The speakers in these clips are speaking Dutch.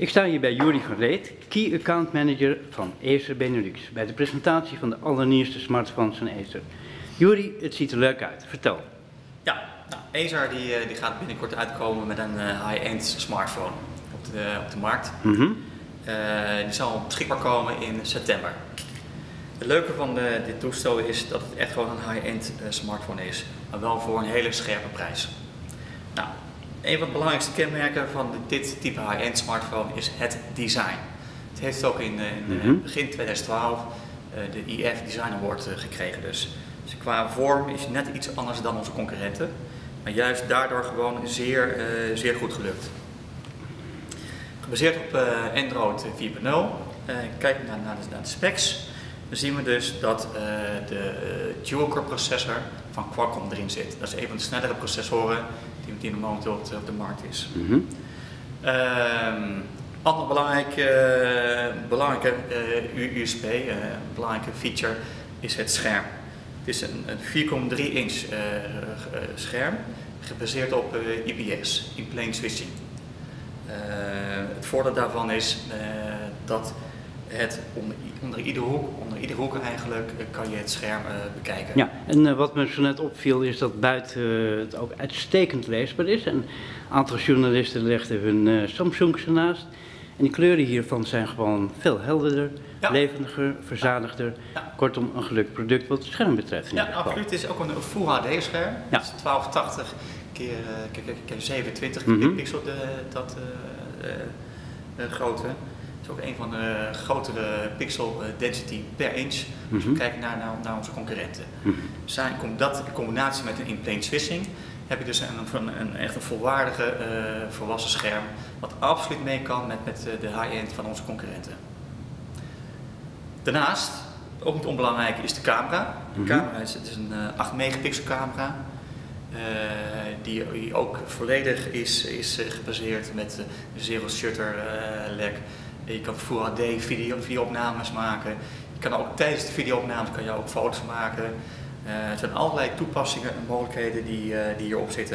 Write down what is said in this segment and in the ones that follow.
Ik sta hier bij Juri van Reet, Key Account Manager van Acer Benelux, bij de presentatie van de allernieuwste smartphones van Acer. Juri, het ziet er leuk uit. Vertel. Ja, nou, Acer die gaat binnenkort uitkomen met een high-end smartphone op de markt. Die zal beschikbaar komen in september. Het leuke van dit toestel is dat het echt gewoon een high-end smartphone is, maar wel voor een hele scherpe prijs. Nou, een van de belangrijkste kenmerken van dit type high-end smartphone is het design. Het heeft ook in begin 2012 de iF Design Award gekregen. Dus qua vorm is het net iets anders dan onze concurrenten, maar juist daardoor gewoon zeer goed gelukt. Gebaseerd op Android 4.0, kijken we naar de specs. Dan zien we dus dat de dual-core processor van Qualcomm erin zit. Dat is een van de snellere processoren die momenteel op de markt is. Ander belangrijke USP, belangrijke feature is het scherm. Het is een 4,3 inch scherm, gebaseerd op IPS, in plane switching. Het voordeel daarvan is dat het onder iedere hoek eigenlijk kan je het scherm bekijken. Ja, en wat me zo net opviel is dat buiten het ook uitstekend leesbaar is. En een aantal journalisten legden hun Samsungs ernaast. En de kleuren hiervan zijn gewoon veel helderder, levendiger, verzadigder. Ja. Kortom, een gelukkig product wat het scherm betreft. Ja, absoluut. Het is ook een Full HD scherm. Ja. Het is 1280 keer 27 pixel grootte. Het is ook een van de grotere pixel density per inch als we kijken naar onze concurrenten. Dat in combinatie met een in-plane switching heb je dus echt een volwaardige volwassen scherm wat absoluut mee kan met de high-end van onze concurrenten. Daarnaast, ook niet onbelangrijk, is de camera. De camera is een 8 megapixel camera die ook volledig is gebaseerd met zero shutter lag. Je kan Full HD video-opnames maken. Je kan ook tijdens de video-opnames ook foto's maken. Er zijn allerlei toepassingen en mogelijkheden die hierop zitten.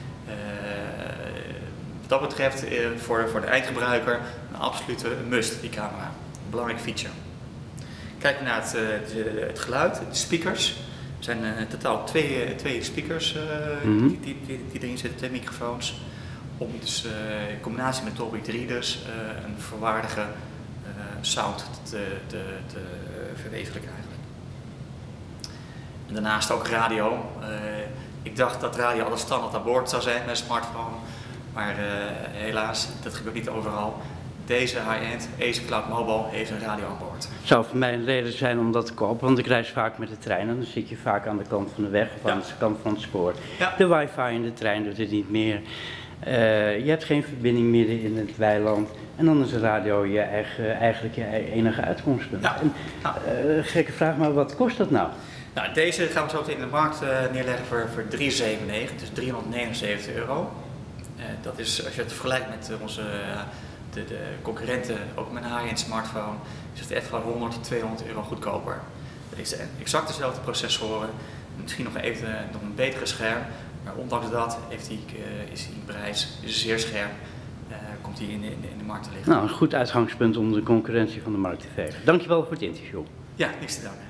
Wat dat betreft voor de eindgebruiker een absolute must, die camera. Een belangrijk feature. Kijken we naar het geluid, de speakers. Er zijn in totaal twee speakers die erin zitten, 2 microfoons. Om dus in combinatie met Dolby 3 dus een volwaardige sound te verwezenlijken eigenlijk. En daarnaast ook radio. Ik dacht dat radio al standaard aan boord zou zijn met een smartphone, maar helaas, dat gebeurt niet overal. Deze high-end Acer Cloud Mobile heeft een radio aan boord. Het zou voor mij een reden zijn om dat te kopen, want ik reis vaak met de trein en dan zit je vaak aan de kant van de weg of aan de kant van het spoor. Ja. De wifi in de trein doet het niet meer. Je hebt geen verbinding midden in het weiland en dan is de radio eigenlijk je enige uitkomstpunt. Ja. Gekke vraag, maar wat kost dat nou? Nou, deze gaan we zo meteen in de markt neerleggen voor €397, dus €379. Dat is, als je het vergelijkt met onze de concurrenten, ook met een high-end smartphone, is het echt gewoon €100 tot €200 goedkoper. Het is exact dezelfde processoren, misschien nog een betere scherm. Maar ondanks dat is die prijs zeer scherp, komt die in de markt te liggen. Nou, een goed uitgangspunt om de concurrentie van de markt te vegen. Dankjewel voor het interview. Ja, niks te danken.